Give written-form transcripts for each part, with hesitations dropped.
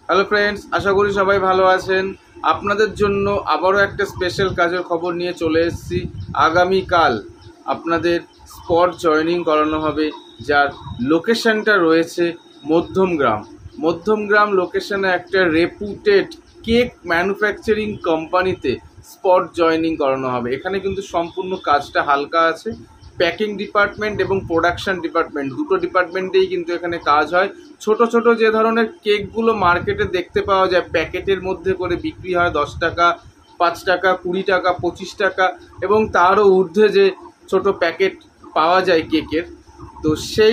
Hello friends, আশা করি সবাই ভালো আছেন। আপনাদের জন্য আবারও একটা স্পেশাল কাজের খবর নিয়ে চলে এসেছি। আগামীকাল আপনাদের স্পট জয়েনিং করানো হবে, যার লোকেশনটা রয়েছে মধ্যমগ্রাম। মধ্যমগ্রাম লোকেশনে একটা রেপুটেড কেক ম্যানুফ্যাকচারিং কোম্পানিতে স্পট জয়েনিং করানো হবে। এখানে কিন্তু সম্পূর্ণ কাজটা হালকা আছে। প্যাকিং ডিপার্টমেন্ট এবং প্রোডাকশন ডিপার্টমেন্ট দুটো ডিপার্টমেন্টেই কিন্তু এখানে কাজ হয়। ছোট ছোট যে ধরনের কেকগুলো মার্কেটে দেখতে পাওয়া যায়, প্যাকেটের মধ্যে করে বিক্রি হয় 10 টাকা, 5 টাকা, 20 টাকা, 25 টাকা এবং তারও ঊর্ধ্বে যে ছোট প্যাকেট পাওয়া যায় কেকের, তো সেই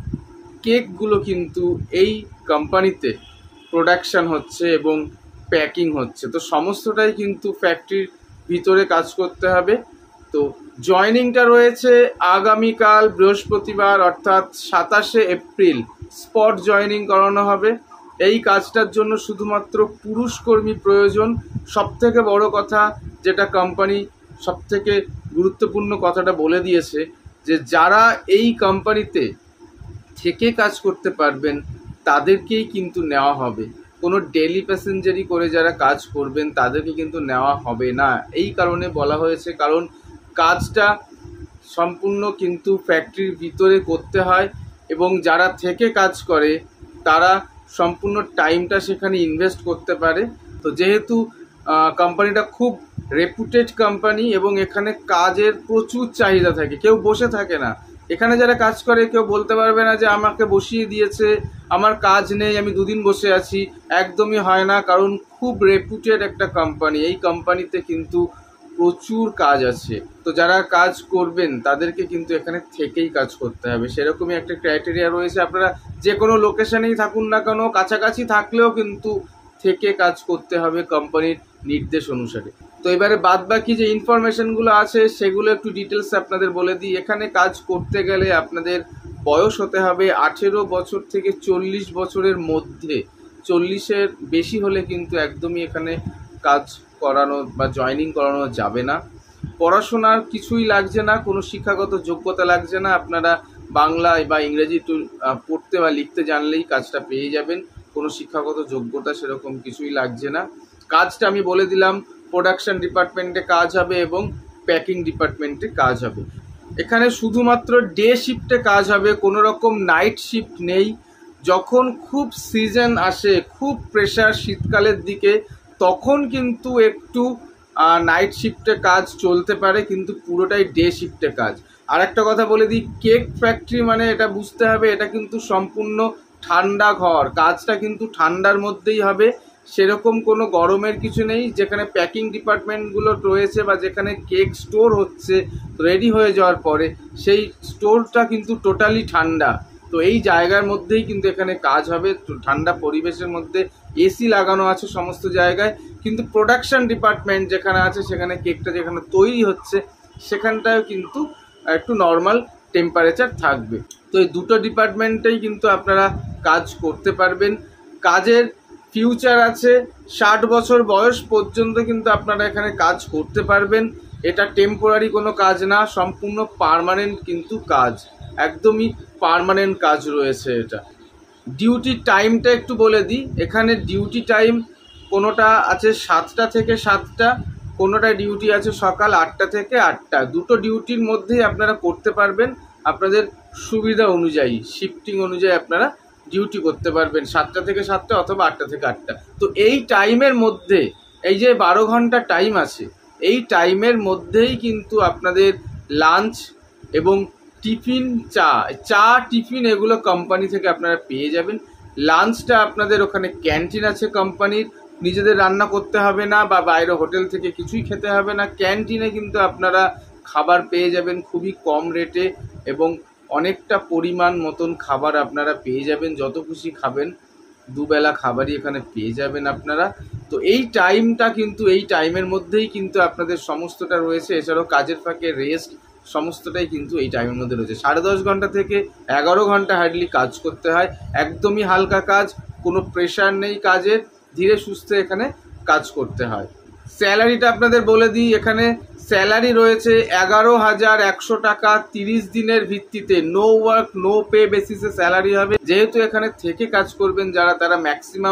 কেকগুলো কিন্তু এই কোম্পানিতে প্রোডাকশন হচ্ছে এবং প্যাকিং হচ্ছে। তো সমস্তটাই কিন্তু ফ্যাক্টরির ভিতরে কাজ করতে হবে। তো জয়নিংটা রয়েছে আগামীকাল বৃহস্পতিবার, অর্থাৎ 27শে এপ্রিল স্পট জয়নিং করানো হবে। এই কাজটার জন্য শুধুমাত্র পুরুষ কর্মী প্রয়োজন। সবথেকে বড় কথা, যেটা কোম্পানি সবথেকে গুরুত্বপূর্ণ কথাটা বলে দিয়েছে, যে যারা এই কোম্পানিতে থেকে কাজ করতে পারবেন তাদেরকেই কিন্তু নেওয়া হবে। কোনো ডেলি প্যাসেঞ্জারি করে যারা কাজ করবেন তাদেরকে কিন্তু নেওয়া হবে না। এই কারণে বলা হয়েছে, কারণ কাজটা সম্পূর্ণ কিন্তু ফ্যাক্টরির ভিতরে করতে হয় এবং যারা থেকে কাজ করে তারা সম্পূর্ণ টাইমটা সেখানে ইনভেস্ট করতে পারে। তো যেহেতু কোম্পানিটা খুব রেপুটেড কোম্পানি এবং এখানে কাজের প্রচুর চাহিদা থাকে, কেউ বসে থাকে না। এখানে যারা কাজ করে কেউ বলতে পারবে না যে আমাকে বসিয়ে দিয়েছে, আমার কাজ নেই, আমি দুদিন বসে আছি। একদমই হয় না, কারণ খুব রেপুটেড একটা কোম্পানি। এই কোম্পানিতে কিন্তু প্রচুর কাজ আছে। তো যারা কাজ করবেন তাদেরকে কিন্তু এখানে থেকেই কাজ করতে হবে, সেরকমই একটা ক্রাইটেরিয়া রয়েছে। আপনারা যে কোনো লোকেশনেই থাকুন না কেন, কাছাকাছি থাকলেও কিন্তু থেকে কাজ করতে হবে কোম্পানির নির্দেশ অনুসারে। তো এবারে বাদ বাকি যে ইনফরমেশনগুলো আছে সেগুলো একটু ডিটেলস আপনাদের বলে দিই। এখানে কাজ করতে গেলে আপনাদের বয়স হতে হবে 18 বছর থেকে 40 বছরের মধ্যে। 40-এর বেশি হলে কিন্তু একদমই এখানে কাজ করানো বা জয়েনিং করানো যাবে না। পড়াশোনার কিছুই লাগছে না, কোনো শিক্ষাগত যোগ্যতা লাগছে না। আপনারা বাংলা বা ইংরেজি পড়তে বা লিখতে জানলেই কাজটা পেয়ে যাবেন। কোনো শিক্ষাগত যোগ্যতা সেরকম কিছুই লাগছে না। কাজটা আমি বলে দিলাম, প্রোডাকশন ডিপার্টমেন্টে কাজ হবে এবং প্যাকিং ডিপার্টমেন্টে কাজ হবে। এখানে শুধুমাত্র ডে শিফটে কাজ হবে, কোনো রকম নাইট শিফট নেই। যখন খুব সিজন আসে, খুব প্রেশার শীতকালের দিকে, তখন কিন্তু একটু নাইট শিফটে কাজ চলতে পারে, কিন্তু পুরোটাই ডে শিফটে কাজ। আর একটা কথা বলে দিই, কেক ফ্যাক্টরি মানে এটা বুঝতে হবে, এটা কিন্তু সম্পূর্ণ ঠান্ডা ঘর। কাজটা কিন্তু ঠান্ডার মধ্যেই হবে, সেরকম কোনো গরমের কিছু নেই। যেখানে প্যাকিং ডিপার্টমেন্টগুলো রয়েছে বা যেখানে কেক স্টোর হচ্ছে রেডি হয়ে যাওয়ার পরে, সেই স্টোরটা কিন্তু টোটালি ঠান্ডা। তো এই জায়গার মধ্যেই কিন্তু এখানে কাজ হবে, ঠান্ডা পরিবেশের মধ্যে। এসি লাগানো আছে সমস্ত জায়গায়, কিন্তু প্রোডাকশন ডিপার্টমেন্ট যেখানে আছে, সেখানে কেকটা যেখানে তৈরি হচ্ছে সেখানটায় কিন্তু একটু নর্মাল টেম্পারেচার থাকবে। তো এই দুটো ডিপার্টমেন্টেই কিন্তু আপনারা কাজ করতে পারবেন। কাজের ফিউচার আছে, 60 বছর বয়স পর্যন্ত কিন্তু আপনারা এখানে কাজ করতে পারবেন। এটা টেম্পোরারি কোনো কাজ না, সম্পূর্ণ পার্মানেন্ট কিন্তু কাজ, একদমই পার্মানেন্ট কাজ রয়েছে এটা। ডিউটি টাইমটা একটু বলে দিই। এখানে ডিউটি টাইম কোনোটা আছে 7টা থেকে 7টা, কোনোটা ডিউটি আছে সকাল 8টা থেকে 8টা। দুটো ডিউটির মধ্যেই আপনারা করতে পারবেন, আপনাদের সুবিধা অনুযায়ী, শিফটিং অনুযায়ী আপনারা ডিউটি করতে পারবেন, 7টা থেকে 7টা অথবা 8টা থেকে 8টা। তো এই টাইমের মধ্যে, এই যে 12 ঘন্টা টাইম আছে, এই টাইমের মধ্যেই কিন্তু আপনাদের লাঞ্চ এবং টিফিন, চা টিফিন এগুলো কোম্পানি থেকে আপনারা পেয়ে যাবেন। লাঞ্চটা আপনাদের ওখানে ক্যান্টিন আছে কোম্পানির, নিজেদের রান্না করতে হবে না বা বাইরে হোটেল থেকে কিছুই খেতে হবে না। ক্যান্টিনে কিন্তু আপনারা খাবার পেয়ে যাবেন খুবই কম রেটে এবং অনেকটা পরিমাণ মতন খাবার আপনারা পেয়ে যাবেন, যত খুশি খাবেন। দুবেলা খাবারই এখানে পেয়ে যাবেন আপনারা। তো এই টাইমটা কিন্তু, এই টাইমের মধ্যেই কিন্তু আপনাদের সমস্তটা রয়েছে। এছাড়াও কাজের ফাঁকে রেস্ট, সমস্তটাই কিন্তু এই টাইমের মধ্যে রয়েছে। 10.5 ঘন্টা থেকে 11 ঘন্টা হার্ডলি কাজ করতে হয়। একদমই হালকা কাজ, কোনো প্রেশার নেই কাজের, ধীরে সুস্থে এখানে কাজ করতে হয়। স্যালারিটা আপনাদের বলে দিই। এখানে স্যালারি রয়েছে 11,100 টাকা 30 দিনের ভিত্তিতে। নো ওয়ার্ক নো পে বেসিসে স্যালারি হবে। যেহেতু এখানে থেকে কাজ করবেন যারা, তারা ম্যাক্সিমাম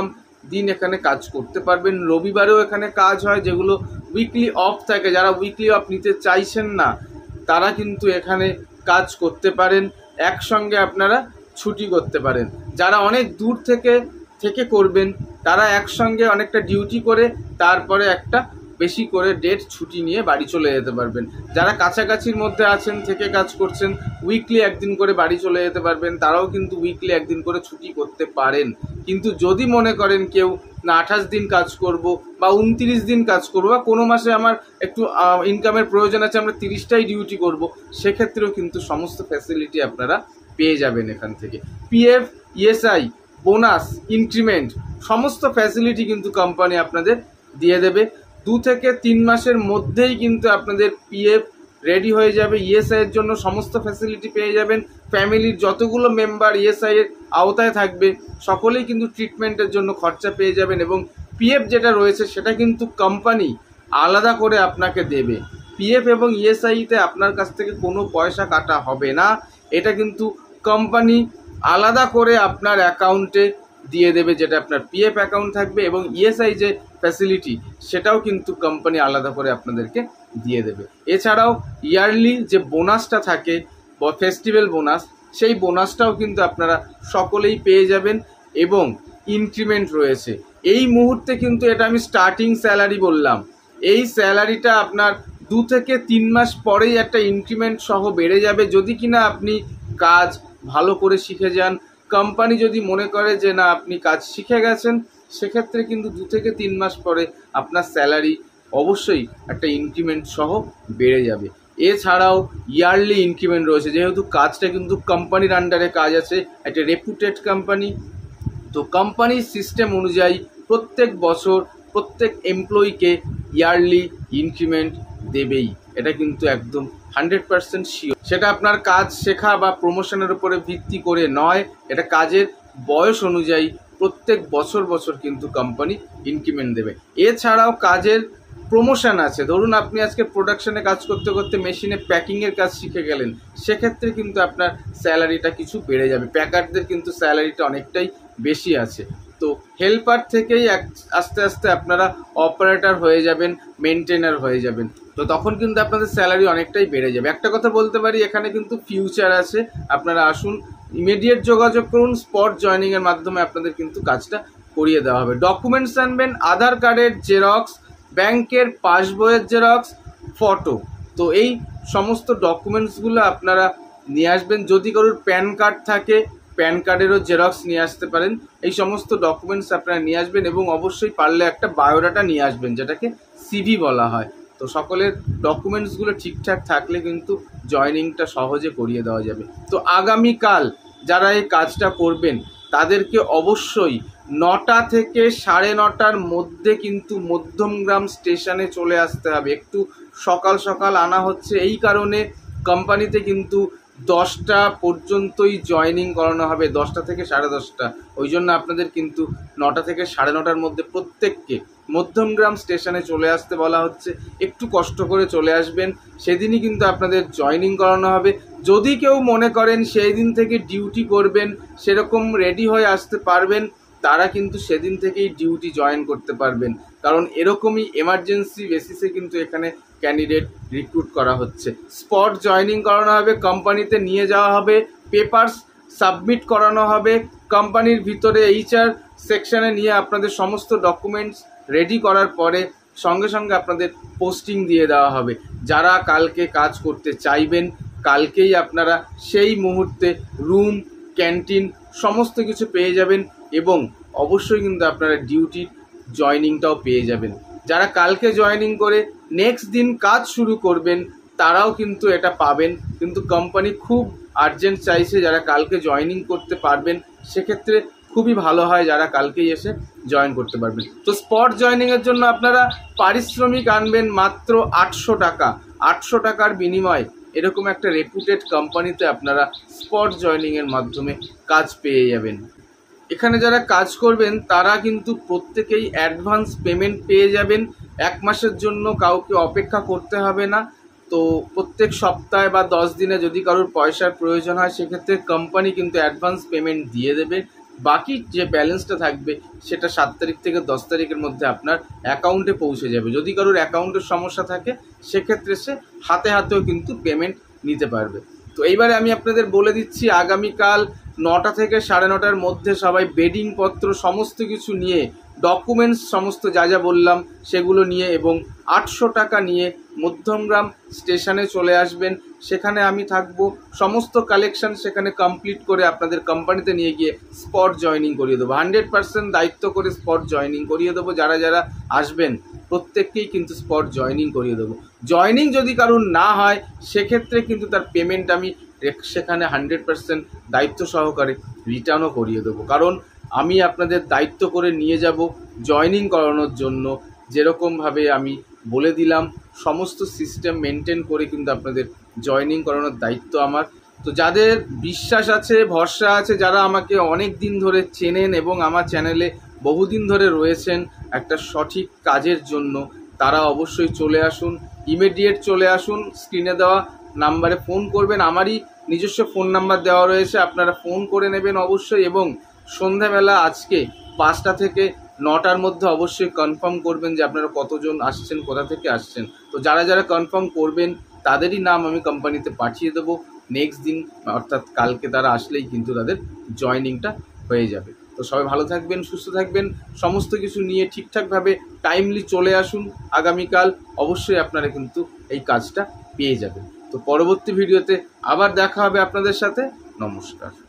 দিন এখানে কাজ করতে পারবেন। রবিবারেও এখানে কাজ হয়, যেগুলো উইকলি অফ থাকে। যারা উইকলি অফ নিতে চাইছেন না তারা কিন্তু এখানে কাজ করতে পারেন, একসঙ্গে আপনারা ছুটি করতে পারেন। যারা অনেক দূর থেকে করবেন তারা একসঙ্গে অনেকটা ডিউটি করে তারপরে একটা বেশি করে ডেট ছুটি নিয়ে বাড়ি চলে যেতে পারবেন। যারা কাছাকাছির মধ্যে আছেন থেকে কাজ করছেন, উইকলি একদিন করে বাড়ি চলে যেতে পারবেন, তারাও কিন্তু উইকলি একদিন করে ছুটি করতে পারেন। কিন্তু যদি মনে করেন কেউ না 28 দিন কাজ করব বা 29 দিন কাজ করবো, বা কোনো মাসে আমার একটু ইনকামের প্রয়োজন আছে, আমরা 30টাই ডিউটি করব, সেক্ষেত্রেও কিন্তু সমস্ত ফ্যাসিলিটি আপনারা পেয়ে যাবেন এখান থেকে। পিএফ, ইএসআই, বোনাস, ইনক্রিমেন্ট সমস্ত ফ্যাসিলিটি কিন্তু কোম্পানি আপনাদের দিয়ে দেবে। 2 থেকে 3 মাসের মধ্যেই কিন্তু আপনাদের পিএফ রেডি হয়ে যাবে। ইএসআই এর জন্য সমস্ত ফ্যাসিলিটি পেয়ে যাবেন। ফ্যামিলির যতগুলো মেম্বার ইএসআই এর আওতায় থাকবে সকলেই কিন্তু ট্রিটমেন্টের জন্য খরচা পেয়ে যাবেন। এবং পিএফ যেটা রয়েছে সেটা কিন্তু কোম্পানি আলাদা করে আপনাকে দেবে। পিএফ এবং ইএসআইতে আপনার কাছ থেকে কোনো পয়সা কাটা হবে না, এটা কিন্তু কোম্পানি আলাদা করে আপনার অ্যাকাউন্টে দিয়ে দেবে, যেটা আপনার পিএফ অ্যাকাউন্ট থাকবে। এবং ইএসআই যে ফ্যাসিলিটি সেটাও কিন্তু কোম্পানি আলাদা করে আপনাদেরকে দিয়ে দেবে। এছাড়াও ইয়ারলি যে বোনাসটা থাকে, ফেস্টিভ্যাল বোনাস, সেই বোনাসটাও কিন্তু আপনারা সকলেই পেয়ে যাবেন। এবং ইনক্রিমেন্ট রয়েছে এই মুহূর্তে, কিন্তু এটা আমি স্টার্টিং স্যালারি বললাম, এই স্যালারিটা আপনার 2 থেকে 3 মাস পরেই একটা ইনক্রিমেন্ট সহ বেড়ে যাবে, যদি কিনা আপনি কাজ ভালো করে শিখে যান। কোম্পানি যদি মনে করে যে না আপনি কাজ শিখে গেছেন, সেক্ষেত্রে কিন্তু 2 থেকে 3 মাস পরে আপনার স্যালারি অবশ্যই একটা ইনক্রিমেন্ট সহ বেড়ে যাবে। এছাড়াও ইয়ারলি ইনক্রিমেন্ট রয়েছে, যেহেতু কাজটা কিন্তু কোম্পানির আন্ডারে কাজ আছে, একটা রেপুটেড কোম্পানি, তো কোম্পানির সিস্টেম অনুযায়ী প্রত্যেক বছর প্রত্যেক এমপ্লয়িকে ইয়ারলি ইনক্রিমেন্ট দেবেই। এটা কিন্তু একদম 100% শিওর। সেটা আপনার কাজ শেখা বা প্রমোশনের উপরে ভিত্তি করে নয়, এটা কাজের বয়স অনুযায়ী প্রত্যেক বছর কিন্তু কোম্পানি ইনক্রিমেন্ট দেবে। এছাড়াও কাজের প্রমোশন আছে। ধরুন আপনি আজকে প্রোডাকশনে কাজ করতে করতে মেশিনে প্যাকিংয়ের কাজ শিখে গেলেন, সেক্ষেত্রে কিন্তু আপনার স্যালারিটা কিছু বেড়ে যাবে। প্যাকারদের কিন্তু স্যালারিটা অনেকটাই বেশি আছে। তো হেল্পার থেকেই আস্তে আস্তে আপনারা অপারেটর হয়ে যাবেন, মেনটেনার হয়ে যাবেন, তো তখন কিন্তু আপনাদের স্যালারি অনেকটাই বেড়ে যাবে। একটা কথা বলতে পারি, এখানে কিন্তু ফিউচার আছে। আপনারা আসুন, ইমিডিয়েট যোগাযোগ করুন, স্পট জয়েনিংয়ের মাধ্যমে আপনাদের কিন্তু কাজটা করিয়ে দেওয়া হবে। ডকুমেন্টস আনবেন, আধার কার্ডের জেরক্স, ব্যাংকের পাসবইয়ের জেরক্স, ফটো, তো এই সমস্ত ডকুমেন্টসগুলো আপনারা নিয়ে আসবেন। যদি কারোর প্যান কার্ড থাকে, প্যান কার্ডেরও জেরক্স নিয়ে আসতে পারেন। এই সমস্ত ডকুমেন্টস আপনারা নিয়ে আসবেন এবং অবশ্যই পারলে একটা বায়োডাটা নিয়ে আসবেন, যেটাকে সিভি বলা হয়। তো সকলের ডকুমেন্টসগুলো ঠিকঠাক থাকলে কিন্তু জয়েনিংটা সহজে করিয়ে দেওয়া যাবে। তো আগামীকাল যারা এই কাজটা করবেন তাদেরকে অবশ্যই 9টা থেকে 9:30টার মধ্যে কিন্তু মধ্যমগ্রাম স্টেশনে চলে আসতে হবে। একটু সকাল সকাল আনা হচ্ছে, এই কারণে কোম্পানিতে কিন্তু 10টা পর্যন্তই জয়েনিং করানো হবে, 10টা থেকে 10:30টা। ওই জন্য আপনাদের কিন্তু 9টা থেকে 9:30টার মধ্যে প্রত্যেককে মধ্যমগ্রাম স্টেশনে চলে আসতে বলা হচ্ছে। একটু কষ্ট করে চলে আসবেন, সেদিনই কিন্তু আপনাদের জয়েনিং করানো হবে। যদি কেউ মনে করেন সেই দিন থেকে ডিউটি করবেন, সেরকম রেডি হয়ে আসতে পারবেন, তারা কিন্তু সেদিন থেকেই ডিউটি জয়েন করতে পারবেন। কারণ এরকমই এমার্জেন্সি বেসিসে কিন্তু এখানে ক্যান্ডিডেট রিক্রুট করা হচ্ছে। স্পট জয়েনিং করানো হবে, কোম্পানিতে নিয়ে যাওয়া হবে, পেপারস সাবমিট করানো হবে, কোম্পানির ভিতরে এইচআর সেকশনে নিয়ে আপনাদের সমস্ত ডকুমেন্টস রেডি করার পরে সঙ্গে সঙ্গে আপনাদের পোস্টিং দিয়ে দেওয়া হবে। যারা কালকে কাজ করতে চাইবেন, কালকেই আপনারা সেই মুহূর্তে রুম, ক্যান্টিন সমস্ত কিছু পেয়ে যাবেন এবং অবশ্যই কিন্তু আপনারা ডিউটির জয়েনিংটাও পেয়ে যাবেন। যারা কালকে জয়েনিং করে নেক্সট দিন কাজ শুরু করবেন তারাও কিন্তু এটা পাবেন, কিন্তু কোম্পানি খুব আর্জেন্ট চাইছে যারা কালকে জয়েনিং করতে পারবেন, সেক্ষেত্রে খুবই ভালো হয় যারা কালকেই এসে জয়েন করতে পারবেন। তো স্পট জয়েনিংয়ের জন্য আপনারা পারিশ্রমিক আনবেন মাত্র 800 টাকা। 800 টাকার বিনিময়ে এরকম একটা রেপুটেড কোম্পানিতে আপনারা স্পট জয়েনিংয়ের মাধ্যমে কাজ পেয়ে যাবেন। এখানে যারা কাজ করবেন তারা কিন্তু প্রত্যেকেই অ্যাডভান্স পেমেন্ট পেয়ে যাবেন। 1 মাসের জন্য কাউকে অপেক্ষা করতে হবে না। তো প্রত্যেক সপ্তাহে বা 10 দিনে যদি কারোর পয়সার প্রয়োজন হয়, সেক্ষেত্রে কোম্পানি কিন্তু অ্যাডভান্স পেমেন্ট দিয়ে দেবে। বাকি যে ব্যালেন্সটা থাকবে সেটা 7 তারিখ থেকে 10 তারিখের মধ্যে আপনার অ্যাকাউন্টে পৌঁছে যাবে। যদি কারোর অ্যাকাউন্টের সমস্যা থাকে সেক্ষেত্রে সে হাতে হাতেও কিন্তু পেমেন্ট নিতে পারবে। তো এইবারে আমি আপনাদের বলে দিচ্ছি, আগামীকাল 9টা থেকে 9:30টার মধ্যে সবাই বেডিং পত্র সমস্ত কিছু নিয়ে, ডকুমেন্টস সমস্ত যা যা বললাম সেগুলো নিয়ে এবং 800 টাকা নিয়ে মধ্যমগ্রাম স্টেশনে চলে আসবেন। সেখানে আমি থাকবো, সমস্ত কালেকশন সেখানে কমপ্লিট করে আপনাদের কোম্পানিতে নিয়ে গিয়ে স্পট জয়েনিং করিয়ে দেবো। 100% দায়িত্ব করে স্পট জয়েনিং করিয়ে দেবো। যারা যারা আসবেন প্রত্যেককেই কিন্তু স্পট জয়েনিং করিয়ে দেবো। জয়েনিং যদি কারোর না হয় সেক্ষেত্রে কিন্তু তার পেমেন্ট আমি সেখানে 100% দায়িত্ব সহকারে রিটার্নও করিয়ে দেবো। কারণ আমি আপনাদের দায়িত্ব করে নিয়ে যাব জয়েনিং করানোর জন্য। যেরকমভাবে আমি বলে দিলাম সমস্ত সিস্টেম মেনটেন করে কিন্তু আপনাদের জয়েনিং করানোর দায়িত্ব আমার। তো যাদের বিশ্বাস আছে, ভরসা আছে, যারা আমাকে অনেক দিন ধরে চেনেন এবং আমার চ্যানেলে বহুদিন ধরে রয়েছেন একটা সঠিক কাজের জন্য, তারা অবশ্যই চলে আসুন, ইমিডিয়েট চলে আসুন। স্ক্রিনে দেওয়া নাম্বারে ফোন করবেন, আমারই নিজস্ব ফোন নাম্বার দেওয়া রয়েছে, আপনারা ফোন করে নেবেন অবশ্যই। এবং সন্ধ্যাবেলা আজকে 5টা থেকে 9টার মধ্যে অবশ্যই কনফার্ম করবেন যে আপনারা কতজন আসছেন, কোথা থেকে আসছেন। তো যারা যারা কনফার্ম করবেন তাদেরই নাম আমি কোম্পানিতে পাঠিয়ে দেবো। নেক্সট দিন অর্থাৎ কালকে তারা আসলেই কিন্তু তাদের জয়েনিংটা হয়ে যাবে। তো সবাই ভালো থাকবেন, সুস্থ থাকবেন, সমস্ত কিছু নিয়ে ঠিকঠাকভাবে টাইমলি চলে আসুন। আগামীকাল অবশ্যই আপনারা কিন্তু এই কাজটা পেয়ে যাবেন। তো পরবর্তী ভিডিওতে আবার দেখা হবে আপনাদের সাথে। নমস্কার।